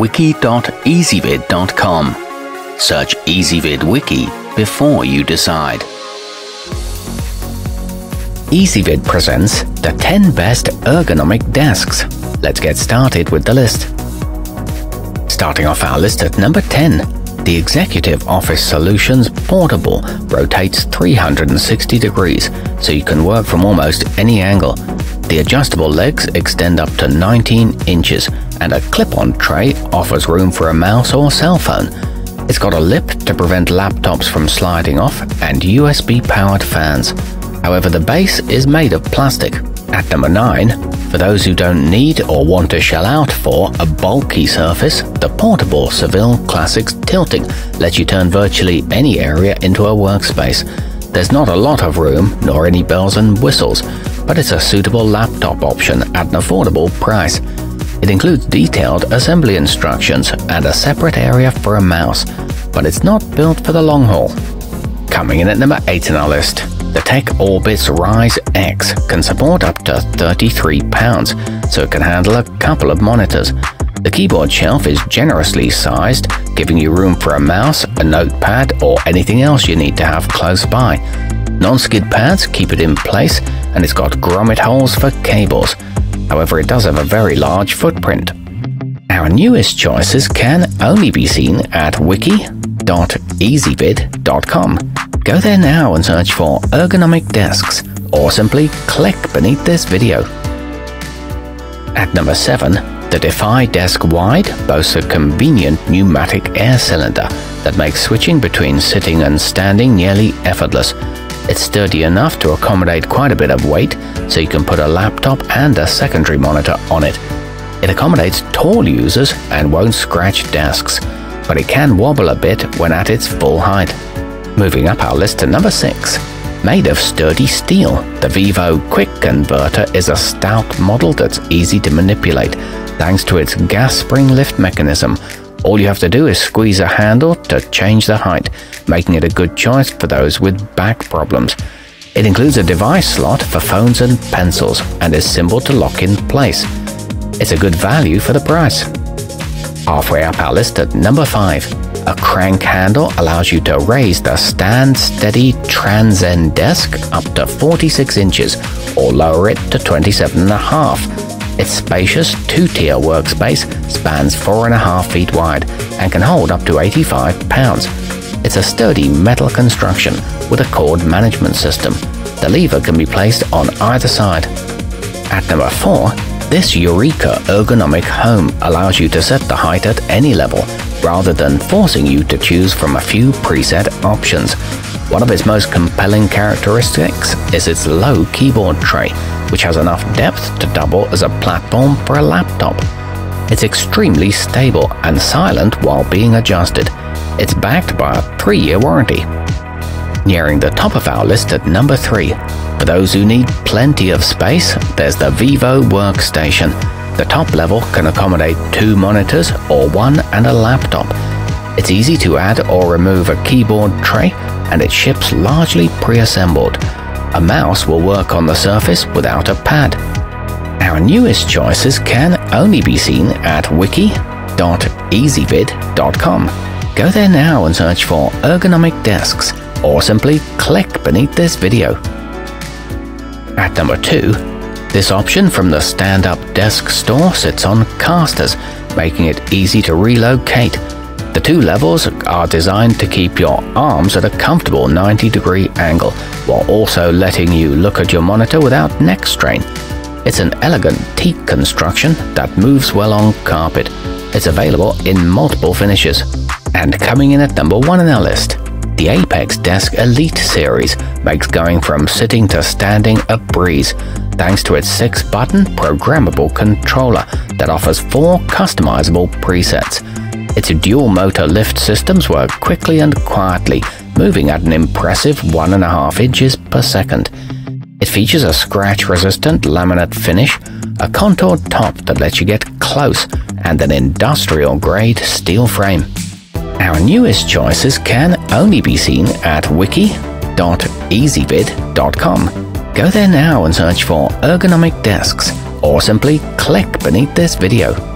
wiki.ezvid.com. Search Ezvid Wiki before you decide. Ezvid presents the 10 best ergonomic desks. Let's get started with the list. Starting off our list at number 10, the Executive Office Solutions Portable rotates 360 degrees, so you can work from almost any angle. The adjustable legs extend up to 19 inches, and a clip-on tray offers room for a mouse or cell phone. It's got a lip to prevent laptops from sliding off and USB-powered fans. However, the base is made of plastic. At number 9, for those who don't need or want to shell out for a bulky surface, the portable Seville Classics Tilting lets you turn virtually any area into a workspace. There's not a lot of room, nor any bells and whistles, but it's a suitable laptop option at an affordable price. It includes detailed assembly instructions and a separate area for a mouse, but it's not built for the long haul. Coming in at number 8 on our list, the techorbits Rise X can support up to 33 pounds, so it can handle a couple of monitors. The keyboard shelf is generously sized, giving you room for a mouse, a notepad, or anything else you need to have close by. Non-skid pads keep it in place, and it's got grommet holes for cables. However, it does have a very large footprint. Our newest choices can only be seen at wiki.ezvid.com. Go there now and search for ergonomic desks, or simply click beneath this video. At number 7, the Defy Desk Wide boasts a convenient pneumatic air cylinder that makes switching between sitting and standing nearly effortless. It's sturdy enough to accommodate quite a bit of weight, so you can put a laptop and a secondary monitor on it. It accommodates tall users and won't scratch desks, but it can wobble a bit when at its full height. Moving up our list to number 6. Made of sturdy steel, the Vivo Quick Converter is a stout model that's easy to manipulate thanks to its gas spring lift mechanism. All you have to do is squeeze a handle to change the height, making it a good choice for those with back problems. It includes a device slot for phones and pencils and is simple to lock in place. It's a good value for the price. Halfway up our list at number 5. A crank handle allows you to raise the stand-steady tranzendesk up to 46 inches or lower it to 27.5. Its spacious 2-tier workspace spans 4.5 feet wide and can hold up to 85 pounds. It's a sturdy metal construction with a cord management system. The lever can be placed on either side. At number 4, this Eureka Ergonomic Home allows you to set the height at any level, rather than forcing you to choose from a few preset options. One of its most compelling characteristics is its low keyboard tray, which has enough depth to double as a platform for a laptop. It's extremely stable and silent while being adjusted. It's backed by a 3-year warranty. Nearing the top of our list at number 3. For those who need plenty of space, there's the Vivo Workstation. The top level can accommodate 2 monitors or 1 and a laptop. It's easy to add or remove a keyboard tray, and it ships largely pre-assembled. A mouse will work on the surface without a pad. Our newest choices can only be seen at wiki.ezvid.com. Go there now and search for ergonomic desks, or simply click beneath this video. At number 2, this option from the stand-up desk store sits on casters, making it easy to relocate. The 2 levels are designed to keep your arms at a comfortable 90-degree angle, while also letting you look at your monitor without neck strain. It's an elegant teak construction that moves well on carpet. It's available in multiple finishes. And coming in at number 1 on our list, the apexdesk Elite series makes going from sitting to standing a breeze, thanks to its 6-button programmable controller that offers 4 customizable presets. Its dual-motor lift systems work quickly and quietly, moving at an impressive 1.5 inches per second. It features a scratch-resistant laminate finish, a contoured top that lets you get close, and an industrial-grade steel frame. Our newest choices can only be seen at wiki.ezvid.com. Go there now and search for ergonomic desks, or simply click beneath this video.